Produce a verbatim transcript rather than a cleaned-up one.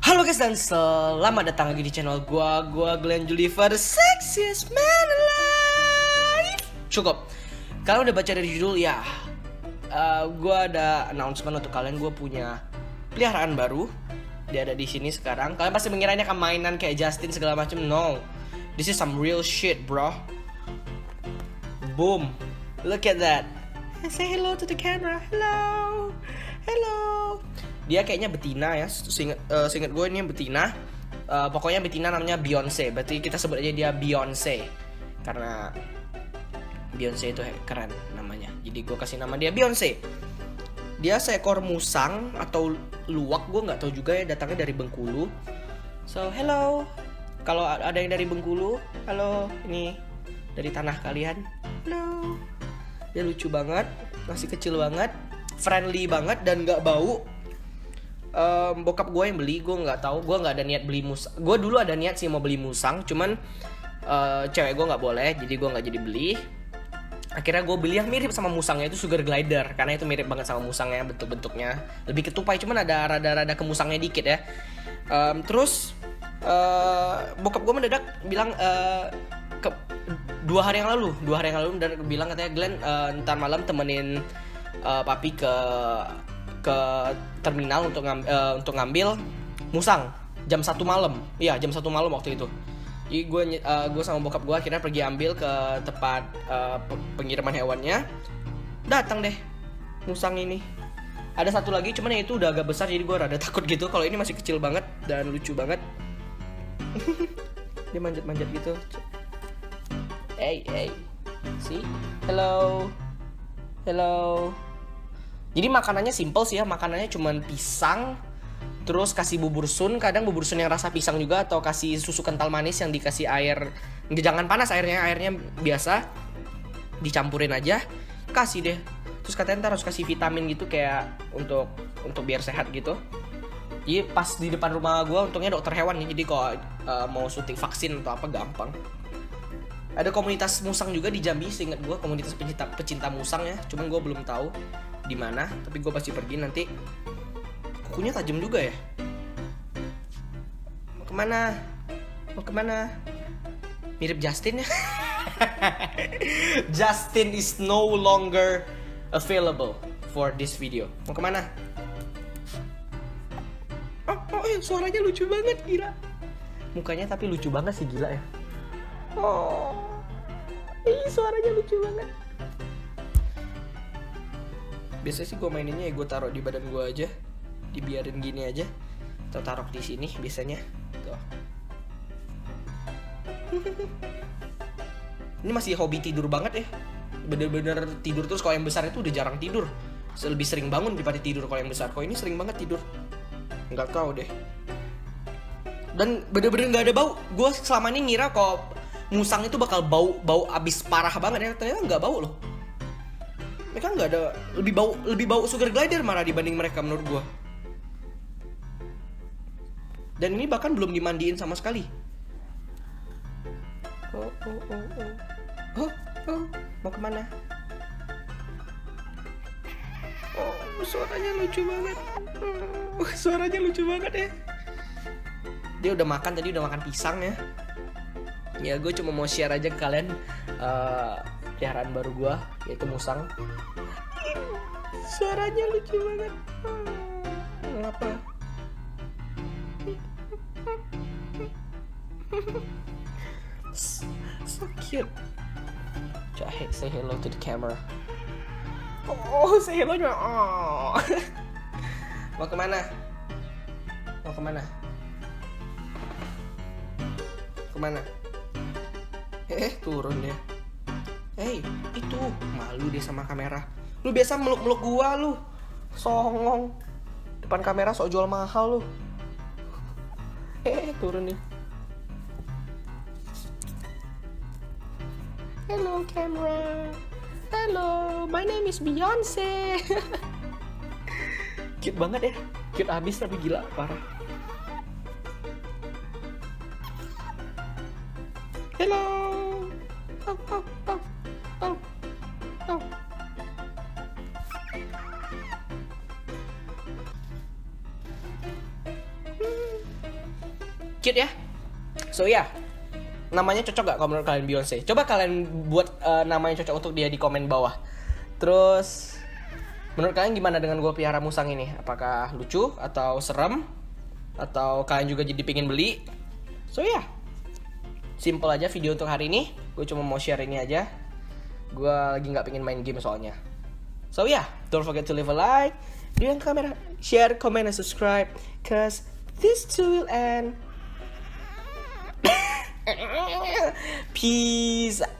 Halo guys dan selamat datang lagi di channel gua, gua Glenn Juliver, sexiest man alive. Cukup. Kalian udah baca dari judul ya. Uh, gua ada announcement untuk kalian. Gua punya peliharaan baru. Dia ada di sini sekarang. Kalian pasti mengiranya kan mainan kayak Justin segala macam. No, this is some real shit, bro. Boom. Look at that. Say hello to the camera. Hello. Hello. Dia kayaknya betina ya, seinget, uh, seinget gue ini betina. uh, Pokoknya betina namanya Beyonce. Berarti kita sebut aja dia Beyonce karena Beyonce itu keren namanya. Jadi gue kasih nama dia Beyonce. Dia seekor musang atau luwak, gue gak tahu juga ya, datangnya dari Bengkulu. So hello. Kalau ada yang dari Bengkulu, halo, ini dari tanah kalian. Halo. Dia lucu banget, masih kecil banget, friendly banget dan gak bau. Um, bokap gue yang beli, gue nggak tahu, gue nggak ada niat beli musang. Gue dulu ada niat sih mau beli musang, cuman uh, cewek gue nggak boleh, jadi gue nggak jadi beli. Akhirnya gue beli yang mirip sama musangnya, itu sugar glider, karena itu mirip banget sama musangnya, bentuk-bentuknya lebih ketupai, cuman ada rada-rada ke musangnya dikit ya. Um, terus uh, bokap gue mendadak bilang uh, ke, dua hari yang lalu, dua hari yang lalu mendadak bilang katanya, Glenn, uh, ntar malam temenin uh, papi ke ke terminal untuk ngambil, uh, untuk ngambil musang jam satu malam. Iya, jam satu malam waktu itu. Jadi gue uh, gue sama bokap gue akhirnya pergi ambil ke tempat uh, pengiriman hewannya. Datang deh musang ini. Ada satu lagi, cuman yang itu udah agak besar, jadi gue rada takut gitu. Kalau ini masih kecil banget dan lucu banget. Dia manjat-manjat gitu. Hey, hey. See? Hello. Hello. Jadi makanannya simple sih ya, makanannya cuman pisang, terus kasih bubur sun, kadang bubur sun yang rasa pisang juga, atau kasih susu kental manis yang dikasih air, jangan panas airnya, airnya biasa, dicampurin aja, kasih deh. Terus katanya ntar harus kasih vitamin gitu kayak untuk untuk biar sehat gitu. Jadi pas di depan rumah gue untungnya dokter hewan nih, jadi kalau uh, mau syuting vaksin atau apa gampang. Ada komunitas musang juga di Jambi, seingat gue komunitas pecinta pecinta musang ya, cuman gue belum tahu di mana, tapi gue pasti pergi nanti. Kukunya tajam juga ya. Mau kemana? Mau kemana? Mirip Justin ya. Justin is no longer available for this video. Mau kemana? Oh, oh eh, suaranya lucu banget, gila. Mukanya tapi lucu banget sih, gila ya. Oh, ih suaranya lucu banget. Biasanya sih gue maininnya ya gue taruh di badan gue aja, dibiarin gini aja, atau taruh di sini biasanya. Tuh. Ini masih hobi tidur banget ya, bener-bener tidur terus. Kalau yang besar itu udah jarang tidur, lebih sering bangun daripada tidur kalau yang besar. Kalau ini sering banget tidur, nggak tahu deh. Dan bener-bener nggak ada bau. Gue selama ini ngira kalau musang itu bakal bau bau abis parah banget ya, ternyata nggak bau loh. Mereka nggak ada, lebih bau lebih bau sugar glider malah dibanding mereka menurut gue. Dan ini bahkan belum dimandiin sama sekali. Oh oh oh oh oh, oh. Mau kemana? Oh, suaranya lucu banget. Oh, suaranya lucu banget ya. Dia udah makan tadi, udah makan pisang ya. Ya gue cuma mau share aja ke kalian uh, peliharaan baru gue, yaitu musang. Suaranya lucu banget. Ngapa? So cute. Coba say hello to the camera. Oh, say hello nya. Oh. Mau kemana? Mau kemana? Kemana? Eh, turun dia. Hei, itu malu dia sama kamera. Lu biasa meluk-meluk gua lu. Songong. Depan kamera sok jual mahal lu. Eh, turun nih. Hello camera. Hello, my name is Beyonce. Cute banget ya. Cute abis tapi gila parah. Hello. Oh, oh, oh, oh, oh. Cute ya. So ya, yeah. Namanya cocok gak kalau menurut kalian Beyonce? Coba kalian buat uh, namanya cocok untuk dia di komen bawah. Terus menurut kalian gimana dengan gue pelihara musang ini? Apakah lucu atau serem? Atau kalian juga jadi pingin beli? So ya, yeah. Simple aja video untuk hari ini. Gue cuma mau share ini aja. Gue lagi gak pengen main game soalnya. So ya, yeah. Don't forget to leave a like, leave a comment, share, comment, and subscribe. Cause this too will end. Peace